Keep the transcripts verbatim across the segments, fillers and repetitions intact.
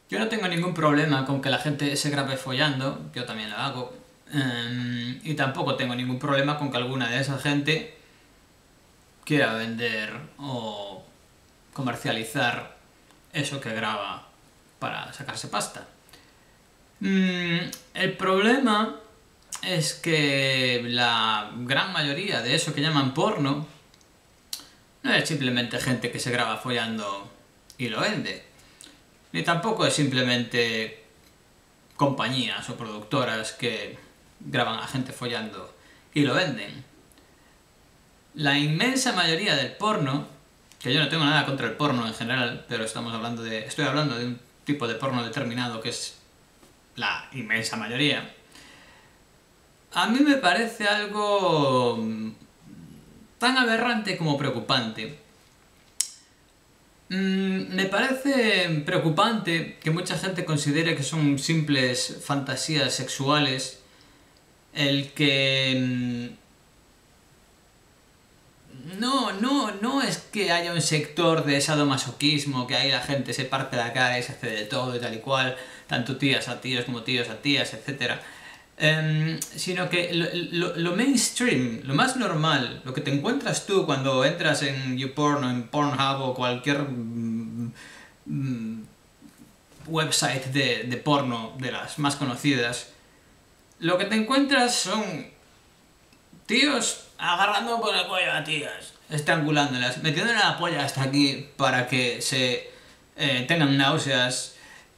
Yo no tengo ningún problema con que la gente se grabe follando, yo también lo hago. Eh, y tampoco tengo ningún problema con que alguna de esa gente quiera vender o comercializar eso que graba para sacarse pasta. Mm, el problema es que la gran mayoría de eso que llaman porno no es simplemente gente que se graba follando y lo vende, ni tampoco es simplemente compañías o productoras que graban a gente follando y lo venden. La inmensa mayoría del porno, que yo no tengo nada contra el porno en general, pero estamos hablando de, estoy hablando de un tipo de porno determinado que es la inmensa mayoría, a mí me parece algo tan aberrante como preocupante. Mm, me parece preocupante que mucha gente considere que son simples fantasías sexuales el que... No, no, no es que haya un sector de sadomasoquismo, que ahí la gente se parte la cara y se hace de todo y tal y cual, tanto tías a tíos como tíos a tías, etcétera. Um, sino que lo, lo, lo mainstream, lo más normal, lo que te encuentras tú cuando entras en YouPorn o en Pornhub o cualquier mm, mm, website de, de porno de las más conocidas, lo que te encuentras son tíos agarrando por el cuello a tías, estrangulándolas, metiéndole la polla hasta aquí para que se eh, tengan náuseas,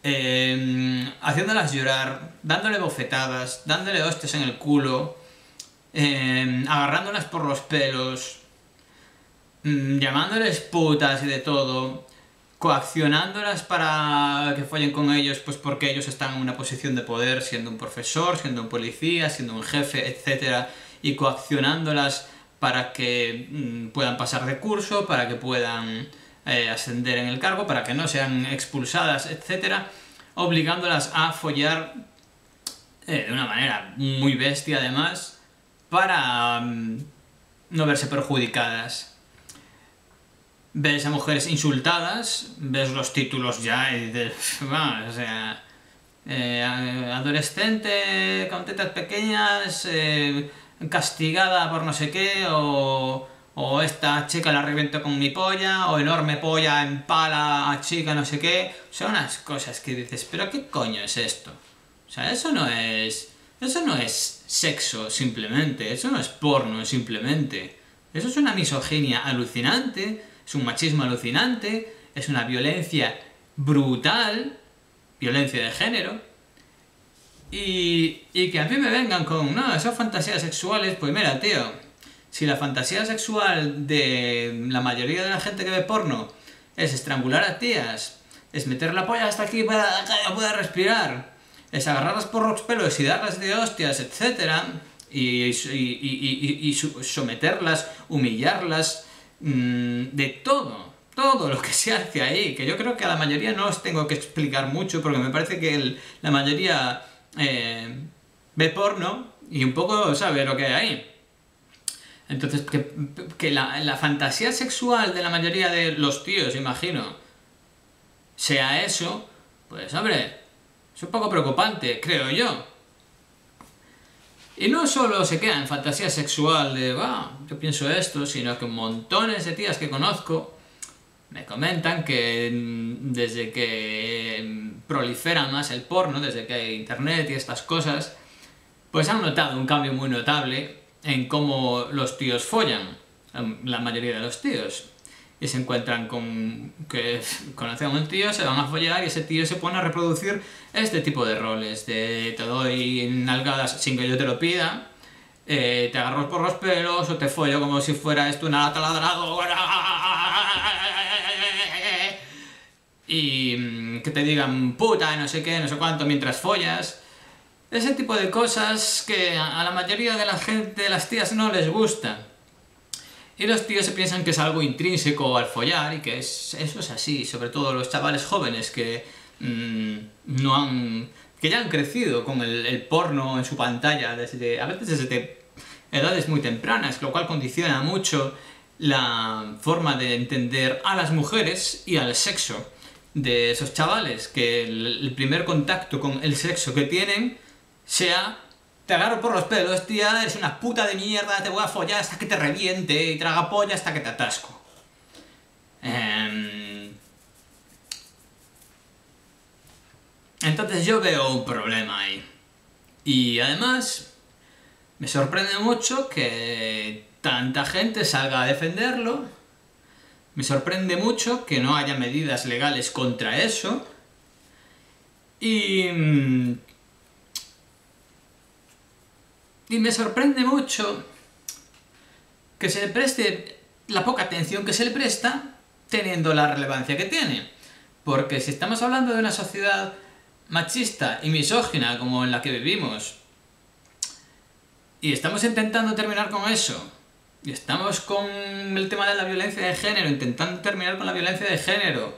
eh, haciéndolas llorar, dándole bofetadas, dándole hostias en el culo, eh, agarrándolas por los pelos, mm, llamándoles putas y de todo, coaccionándolas para que follen con ellos, pues porque ellos están en una posición de poder, siendo un profesor, siendo un policía, siendo un jefe, etcétera, y coaccionándolas para que mmm, puedan pasar de curso, para que puedan eh, ascender en el cargo, para que no sean expulsadas, etcétera, obligándolas a follar eh, de una manera muy bestia además, para mmm, no verse perjudicadas. Ves a mujeres insultadas, ves los títulos ya y dices, vamos, o sea, eh, adolescente con tetas pequeñas, eh, castigada por no sé qué, o, o esta chica la reviento con mi polla, o enorme polla empala a chica no sé qué. Son unas cosas que dices, pero ¿qué coño es esto? O sea, eso no es... Eso no es sexo simplemente, eso no es porno simplemente. Eso es una misoginia alucinante, es un machismo alucinante, es una violencia brutal, violencia de género. Y, y que a mí me vengan con, no, esas fantasías sexuales, pues mira, tío, si la fantasía sexual de la mayoría de la gente que ve porno es estrangular a tías, es meter la polla hasta aquí para que ella pueda respirar, es agarrarlas por los pelos y darlas de hostias, etcétera, y, y, y, y, y someterlas, humillarlas, mmm, de todo. Todo lo que se hace ahí, que yo creo que a la mayoría no os tengo que explicar mucho, porque me parece que el, la mayoría eh, ve porno y un poco sabe lo que hay ahí. Entonces, que, que la, la fantasía sexual de la mayoría de los tíos, imagino, sea eso, pues hombre, es un poco preocupante, creo yo. Y no solo se queda en fantasía sexual de, va, yo pienso esto, sino que montones de tías que conozco me comentan que desde que prolifera más el porno, desde que hay internet y estas cosas, pues han notado un cambio muy notable en cómo los tíos follan, la mayoría de los tíos. Y se encuentran con que conocen a un tío, se van a follar y ese tío se pone a reproducir este tipo de roles, de te doy nalgadas sin que yo te lo pida, eh, te agarro por los pelos o te follo como si fuera esto una lata ladradora. Y que te digan puta, no sé qué, no sé cuánto, mientras follas. Ese tipo de cosas que a la mayoría de la gente, de las tías, no les gustan. Y los tíos se piensan que es algo intrínseco al follar y que es, eso es así, sobre todo los chavales jóvenes que mmm, no han... que ya han crecido con el, el porno en su pantalla desde, a veces desde edades muy tempranas, lo cual condiciona mucho la forma de entender a las mujeres y al sexo. de esos chavales, que el, el primer contacto con el sexo que tienen sea: te agarro por los pelos, tía, eres una puta de mierda, te voy a follar hasta que te reviente y traga polla hasta que te atasco. Eh... Entonces yo veo un problema ahí. Y además me sorprende mucho que tanta gente salga a defenderlo. Me sorprende mucho que no haya medidas legales contra eso. Y... Y me sorprende mucho que se le preste la poca atención que se le presta, teniendo la relevancia que tiene. Porque si estamos hablando de una sociedad machista y misógina como en la que vivimos, y estamos intentando terminar con eso, y estamos con el tema de la violencia de género, intentando terminar con la violencia de género,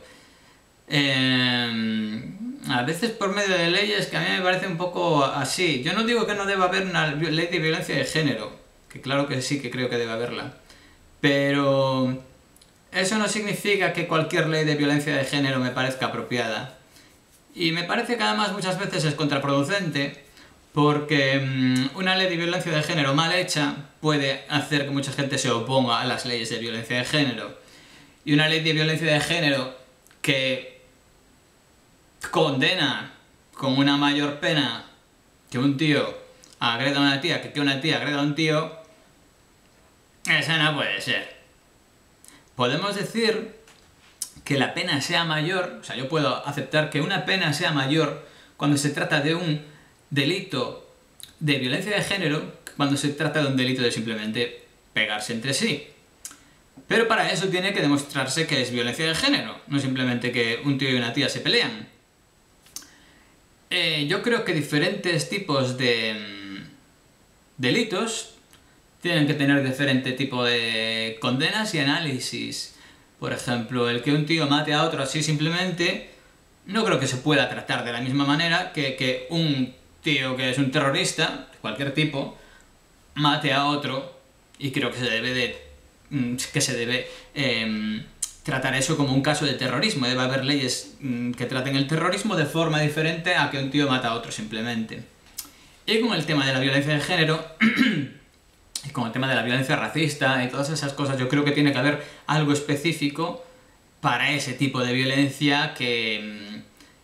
eh, a veces por medio de leyes que a mí me parece un poco así. Yo no digo que no deba haber una ley de violencia de género, que claro que sí, que creo que debe haberla, pero eso no significa que cualquier ley de violencia de género me parezca apropiada. Y me parece que además muchas veces es contraproducente, porque mmm, una ley de violencia de género mal hecha puede hacer que mucha gente se oponga a las leyes de violencia de género. Y una ley de violencia de género que condena con una mayor pena que un tío agreda a una tía que que una tía agreda a un tío, esa no puede ser. Podemos decir que la pena sea mayor, o sea, yo puedo aceptar que una pena sea mayor cuando se trata de un delito de violencia de género que cuando se trata de un delito de simplemente pegarse entre sí. Pero para eso tiene que demostrarse que es violencia de género, no simplemente que un tío y una tía se pelean. Eh, yo creo que diferentes tipos de mmm, delitos tienen que tener diferente tipo de condenas y análisis. Por ejemplo, el que un tío mate a otro así simplemente, no creo que se pueda tratar de la misma manera que que un tío que es un terrorista, de cualquier tipo, mate a otro, y creo que se debe de que se debe eh, tratar eso como un caso de terrorismo. Debe haber leyes que traten el terrorismo de forma diferente a que un tío mata a otro simplemente. Y con el tema de la violencia de género y con el tema de la violencia racista y todas esas cosas, yo creo que tiene que haber algo específico para ese tipo de violencia que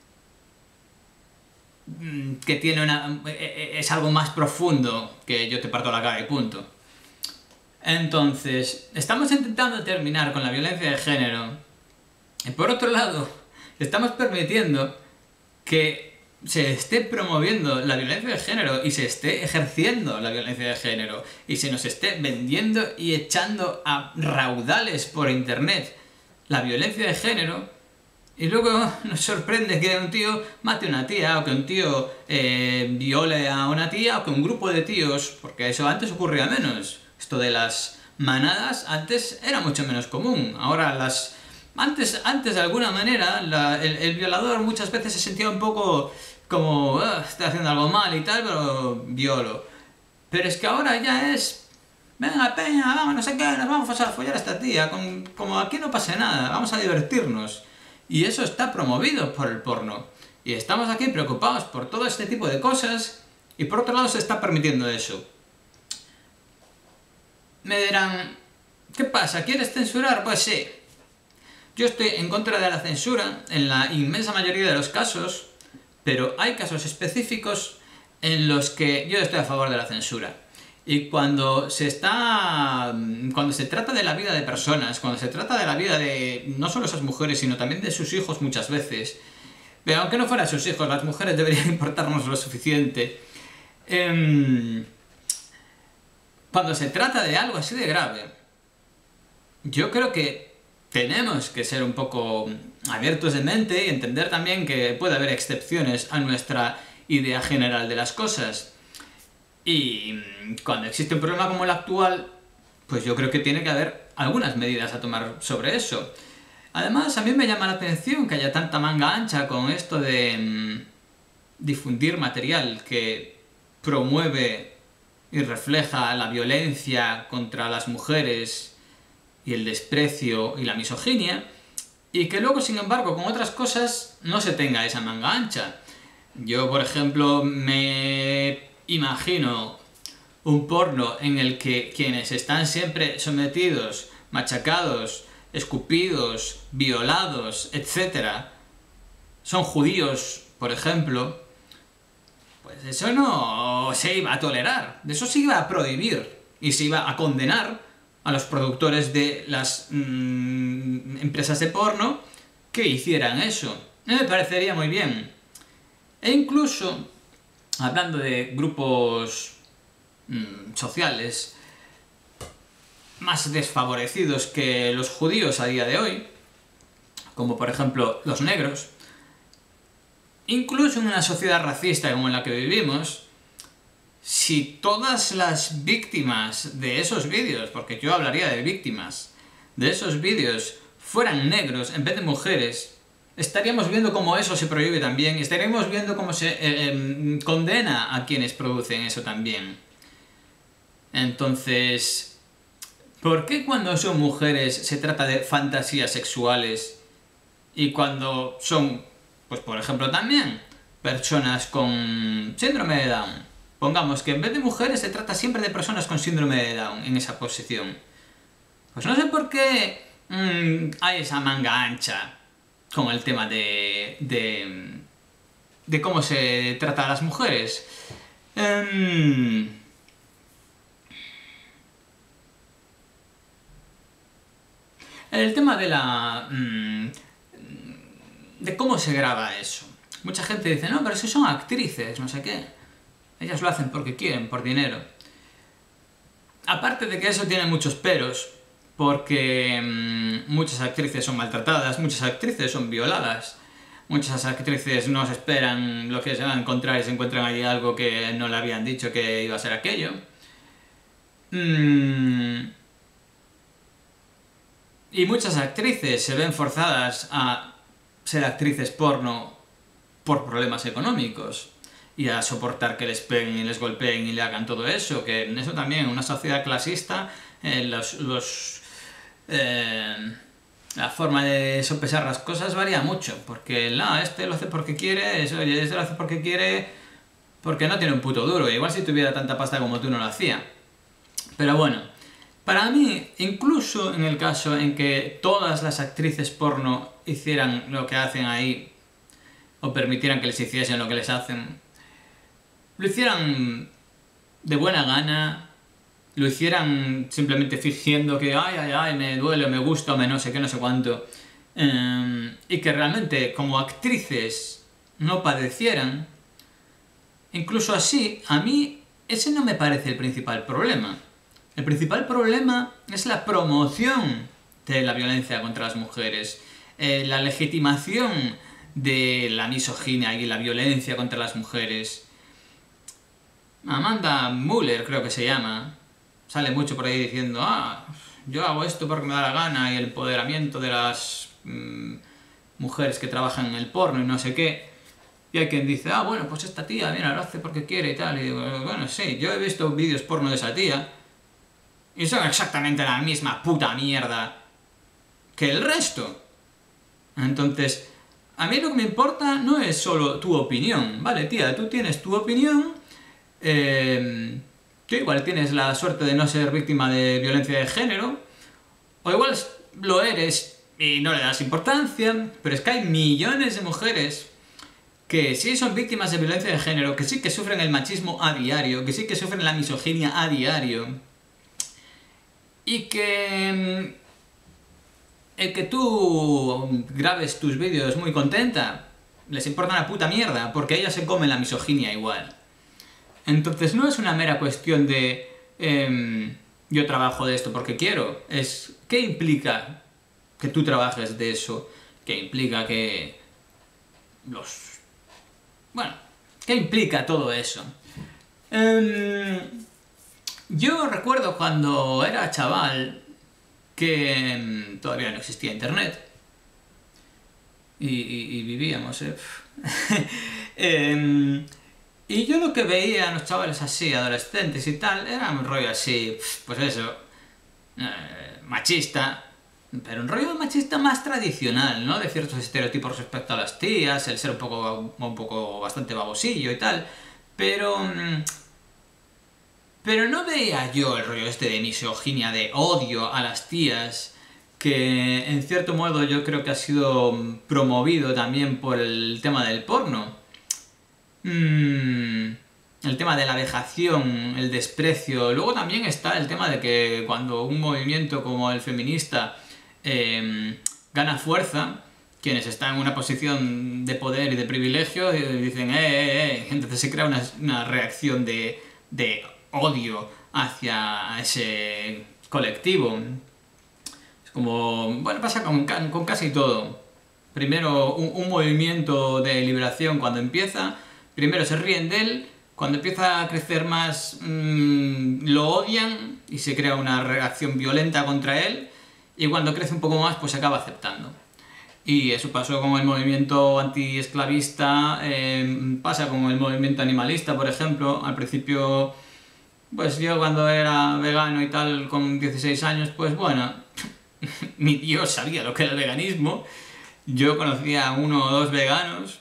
que tiene una, es algo más profundo que yo te parto la cara y punto. Entonces, estamos intentando terminar con la violencia de género y por otro lado, estamos permitiendo que se esté promoviendo la violencia de género y se esté ejerciendo la violencia de género y se nos esté vendiendo y echando a raudales por internet la violencia de género, y luego nos sorprende que un tío mate a una tía, o que un tío eh, viole a una tía, o que un grupo de tíos, porque eso antes ocurría menos. Esto de las manadas antes era mucho menos común. Ahora las... Antes, antes de alguna manera, la, el, el violador muchas veces se sentía un poco como... Uh, estoy haciendo algo mal y tal, pero violo. Pero es que ahora ya es... Venga, peña, vamos, no sé qué, nos vamos a follar a esta tía. Como, como aquí no pase nada, vamos a divertirnos. Y eso está promovido por el porno. Y estamos aquí preocupados por todo este tipo de cosas, y por otro lado se está permitiendo eso. Me dirán, ¿qué pasa? ¿Quieres censurar? Pues sí. Yo estoy en contra de la censura en la inmensa mayoría de los casos, pero hay casos específicos en los que yo estoy a favor de la censura. Y cuando se está... cuando se trata de la vida de personas, cuando se trata de la vida de no solo esas mujeres, sino también de sus hijos muchas veces, pero aunque no fueran sus hijos, las mujeres deberían importarnos lo suficiente. Eh, cuando se trata de algo así de grave, yo creo que tenemos que ser un poco abiertos de mente y entender también que puede haber excepciones a nuestra idea general de las cosas. Y cuando existe un problema como el actual, pues yo creo que tiene que haber algunas medidas a tomar sobre eso. Además, a mí me llama la atención que haya tanta manga ancha con esto de mmm, difundir material que promueve y refleja la violencia contra las mujeres y el desprecio y la misoginia, y que luego, sin embargo, con otras cosas no se tenga esa manga ancha. Yo, por ejemplo, me imagino un porno en el que quienes están siempre sometidos, machacados, escupidos, violados, etcétera, son judíos, por ejemplo, pues eso no se iba a tolerar, de eso se iba a prohibir y se iba a condenar a los productores de las mmm, empresas de porno que hicieran eso. Me parecería muy bien. E incluso, hablando de grupos mmm, sociales más desfavorecidos que los judíos a día de hoy, como por ejemplo los negros, incluso en una sociedad racista como en la que vivimos, si todas las víctimas de esos vídeos, porque yo hablaría de víctimas, de esos vídeos fueran negros en vez de mujeres, estaríamos viendo cómo eso se prohíbe también, y estaríamos viendo cómo se eh, eh, condena a quienes producen eso también. Entonces, ¿por qué cuando son mujeres se trata de fantasías sexuales y cuando son, pues por ejemplo también, personas con síndrome de Down? Pongamos que en vez de mujeres se trata siempre de personas con síndrome de Down en esa posición. Pues no sé por qué mmm, hay esa manga ancha con el tema de, de, de cómo se trata a las mujeres. Um, el tema de la... Um, de cómo se graba eso. Mucha gente dice, no, pero si son actrices, no sé qué. Ellas lo hacen porque quieren, por dinero. Aparte de que eso tiene muchos peros, porque mmm, muchas actrices son maltratadas, muchas actrices son violadas, muchas actrices no se esperan lo que se van a encontrar y se encuentran allí algo que no le habían dicho que iba a ser aquello. Mm, y muchas actrices se ven forzadas a ser actrices porno por problemas económicos y a soportar que les peguen y les golpeen y le hagan todo eso, que en eso también, en una sociedad clasista, eh, los, los, eh, la forma de sopesar las cosas varía mucho, porque no, este lo hace porque quiere, eso, oye, este lo hace porque quiere, porque no tiene un puto duro, igual si tuviera tanta pasta como tú no lo hacía. Pero bueno, para mí, incluso en el caso en que todas las actrices porno hicieran lo que hacen ahí, o permitieran que les hiciesen lo que les hacen, lo hicieran de buena gana, lo hicieran simplemente fingiendo que ay, ay, ay, me duele, me gusta, me no sé qué, no sé cuánto, eh, y que realmente como actrices no padecieran, incluso así, a mí ese no me parece el principal problema. El principal problema es la promoción de la violencia contra las mujeres, eh, la legitimación de la misoginia y la violencia contra las mujeres. Amanda Muller, creo que se llama, sale mucho por ahí diciendo ah, yo hago esto porque me da la gana y el empoderamiento de las mmm, mujeres que trabajan en el porno y no sé qué. Y hay quien dice, ah, bueno, pues esta tía, mira, lo hace porque quiere y tal. Y digo, bueno, sí, yo he visto vídeos porno de esa tía y son exactamente la misma puta mierda que el resto. Entonces, a mí lo que me importa no es solo tu opinión, ¿vale, tía? Tú tienes tu opinión, eh, tú igual tienes la suerte de no ser víctima de violencia de género, o igual lo eres y no le das importancia, pero es que hay millones de mujeres que sí son víctimas de violencia de género, que sí que sufren el machismo a diario, que sí que sufren la misoginia a diario, y que el que tú grabes tus vídeos muy contenta les importa una puta mierda, porque ellas se comen la misoginia igual. Entonces no es una mera cuestión de eh, yo trabajo de esto porque quiero, es ¿qué implica que tú trabajes de eso? ¿Qué implica que los... bueno, ¿qué implica todo eso? Eh, yo recuerdo cuando era chaval que eh, todavía no existía internet y, y, y vivíamos, ¿eh? eh, y yo lo que veía a los chavales así, adolescentes y tal, era un rollo así, pues eso, eh, machista, pero un rollo machista más tradicional, ¿no? De ciertos estereotipos respecto a las tías, el ser un poco, un poco bastante babosillo y tal, pero... Pero no veía yo el rollo este de misoginia, de odio a las tías, que en cierto modo yo creo que ha sido promovido también por el tema del porno. Mm, el tema de la vejación, el desprecio. Luego también está el tema de que cuando un movimiento como el feminista eh, gana fuerza, quienes están en una posición de poder y de privilegio dicen eh, eh, eh, entonces se crea una, una reacción de, de odio hacia ese colectivo. Es como, bueno, pasa con, con casi todo. Primero un, un movimiento de liberación cuando empieza, primero se ríen de él, cuando empieza a crecer más mmm, lo odian y se crea una reacción violenta contra él, y cuando crece un poco más pues se acaba aceptando. Y eso pasó con el movimiento antiesclavista, eh, pasa con el movimiento animalista, por ejemplo. Al principio, pues yo cuando era vegano y tal, con dieciséis años, pues bueno, ni Dios sabía lo que era el veganismo. Yo conocía a uno o dos veganos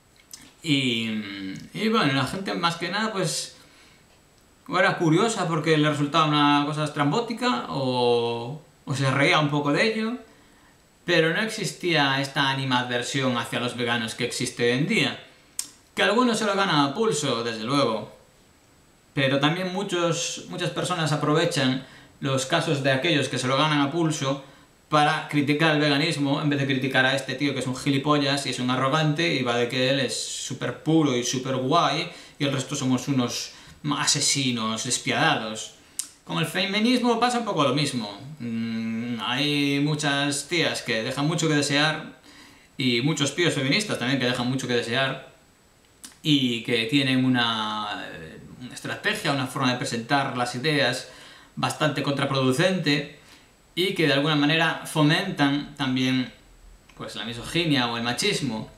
y, y bueno, la gente más que nada pues o era curiosa porque le resultaba una cosa estrambótica o, o se reía un poco de ello, pero no existía esta animadversión hacia los veganos que existe hoy en día. Que algunos se lo ganan a pulso, desde luego, pero también muchos, muchas personas aprovechan los casos de aquellos que se lo ganan a pulso para criticar el veganismo, en vez de criticar a este tío que es un gilipollas y es un arrogante y va de que él es súper puro y súper guay y el resto somos unos asesinos despiadados. Con el feminismo pasa un poco lo mismo. Mm, hay muchas tías que dejan mucho que desear y muchos tíos feministas también que dejan mucho que desear y que tienen una, una estrategia, una forma de presentar las ideas bastante contraproducente y que de alguna manera fomentan también pues la misoginia o el machismo.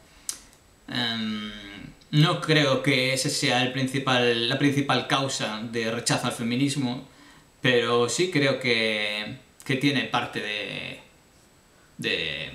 Um, no creo que esa sea el principal, la principal causa de rechazo al feminismo, pero sí creo que, que tiene parte de, de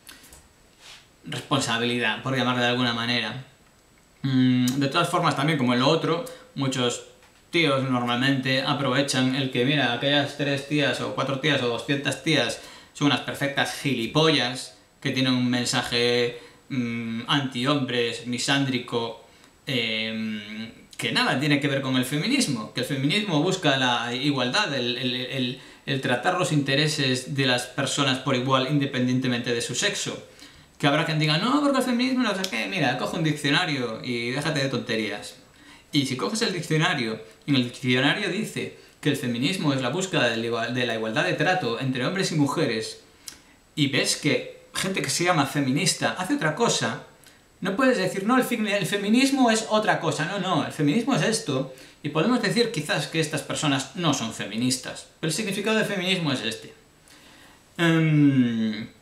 responsabilidad, por llamarlo de alguna manera. Um, de todas formas, también como en lo otro, muchos tíos normalmente aprovechan el que, mira, aquellas tres tías o cuatro tías o doscientas tías son unas perfectas gilipollas que tienen un mensaje mmm, anti-hombres, misándrico, eh, que nada tiene que ver con el feminismo, que el feminismo busca la igualdad, el, el, el, el tratar los intereses de las personas por igual independientemente de su sexo. Que habrá quien diga, no, porque el feminismo no sé qué, mira, coge un diccionario y déjate de tonterías. Y si coges el diccionario, en el diccionario dice que el feminismo es la búsqueda de la igualdad de trato entre hombres y mujeres, y ves que gente que se llama feminista hace otra cosa, no puedes decir, no, el, el feminismo es otra cosa. No, no, el feminismo es esto, y podemos decir quizás que estas personas no son feministas, pero el significado de feminismo es este. Um,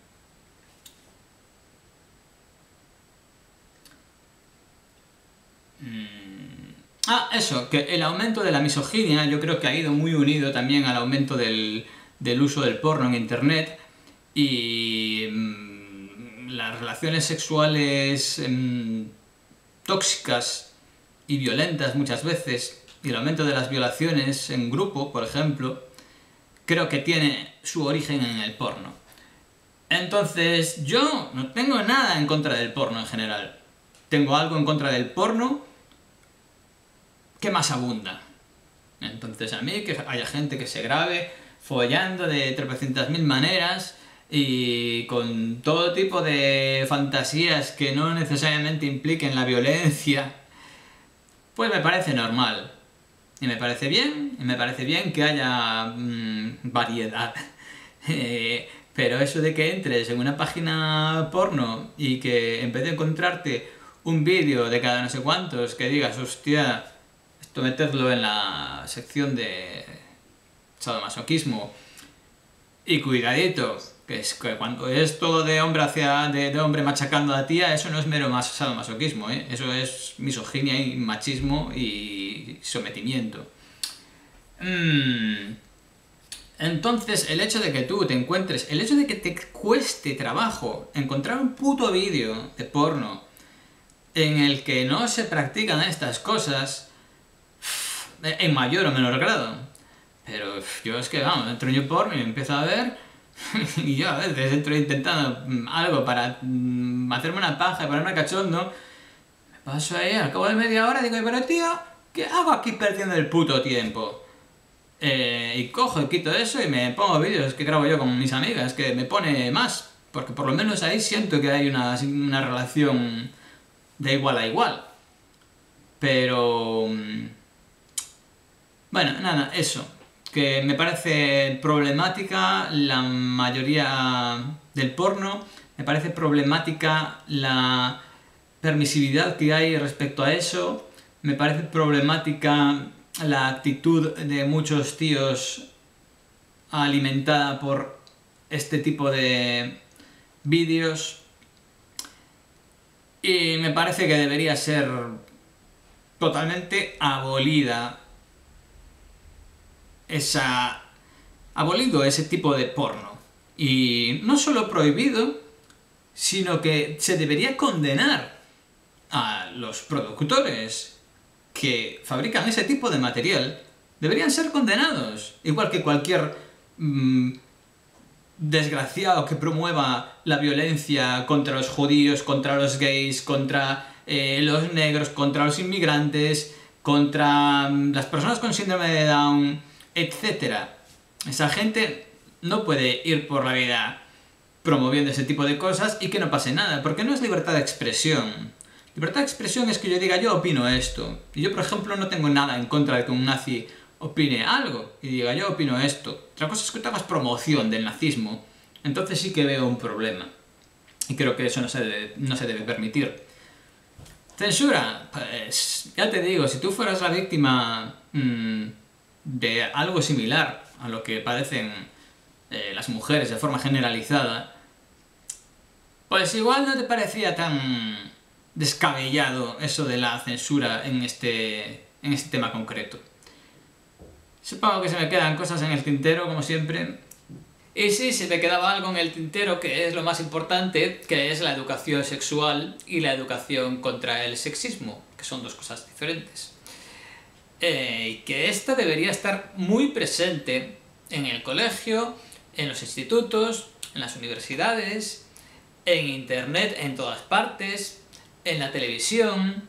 Ah, eso, que el aumento de la misoginia yo creo que ha ido muy unido también al aumento del, del uso del porno en internet y mmm, las relaciones sexuales mmm, tóxicas y violentas muchas veces, y el aumento de las violaciones en grupo, por ejemplo, creo que tiene su origen en el porno. Entonces, yo no tengo nada en contra del porno en general. Tengo algo en contra del porno que más abunda. Entonces a mí que haya gente que se grabe follando de tropecientas mil maneras y con todo tipo de fantasías que no necesariamente impliquen la violencia, pues me parece normal. Y me parece bien, y me parece bien que haya mmm, variedad. eh, pero eso de que entres en una página porno y que en vez de encontrarte un vídeo de cada no sé cuántos que digas, hostia, esto meterlo en la sección de sadomasoquismo, y cuidadito, que es que cuando es todo de hombre hacia de, de hombre machacando a la tía, eso no es mero más sadomasoquismo, ¿eh? Eso es misoginia y machismo y sometimiento. Mm. Entonces, el hecho de que tú te encuentres, el hecho de que te cueste trabajo encontrar un puto vídeo de porno en el que no se practican estas cosas, en mayor o menor grado. Pero yo es que, vamos, entro en YouPorn y empiezo a ver, y yo a veces entro intentando algo para mm, hacerme una paja y ponerme cachondo, me paso ahí, al cabo de media hora digo, pero tío, ¿qué hago aquí perdiendo el puto tiempo? Eh, y cojo y quito eso y me pongo vídeos que grabo yo con mis amigas, que me pone más, porque por lo menos ahí siento que hay una, una relación de igual a igual. Pero... bueno, nada, eso. Que me parece problemática la mayoría del porno, me parece problemática la permisividad que hay respecto a eso, me parece problemática la actitud de muchos tíos alimentada por este tipo de vídeos, y me parece que debería ser totalmente abolida esa... abolido ese tipo de porno. Y no solo prohibido, sino que se debería condenar a los productores que fabrican ese tipo de material. Deberían ser condenados, igual que cualquier mmm, desgraciado que promueva la violencia contra los judíos, contra los gays, contra eh, los negros, contra los inmigrantes, contra mm, las personas con síndrome de Down, etcétera. Esa gente no puede ir por la vida promoviendo ese tipo de cosas y que no pase nada, porque no es libertad de expresión. Libertad de expresión es que yo diga, yo opino esto. Y yo, por ejemplo, no tengo nada en contra de que un nazi opine algo y diga, yo opino esto. Otra cosa es que tú hagas promoción del nazismo. Entonces sí que veo un problema. Y creo que eso no se debe, no se debe permitir. Censura, pues ya te digo, si tú fueras la víctima mmm, de algo similar a lo que padecen eh, las mujeres de forma generalizada, pues igual no te parecía tan descabellado eso de la censura en este, en este tema concreto. Supongo que se me quedan cosas en el tintero, como siempre. Y sí, se me quedaba algo en el tintero, que es lo más importante, que es la educación sexual y la educación contra el sexismo, que son dos cosas diferentes. Eh, que esta debería estar muy presente en el colegio, en los institutos, en las universidades, en internet en todas partes, en la televisión,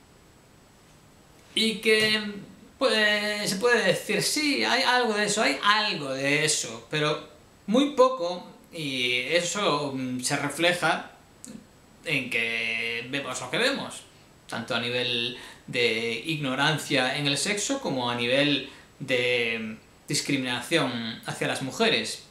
y que pues, se puede decir, sí, hay algo de eso, hay algo de eso, pero muy poco, y eso se refleja en que vemos lo que vemos, tanto a nivel de ignorancia en el sexo como a nivel de discriminación hacia las mujeres.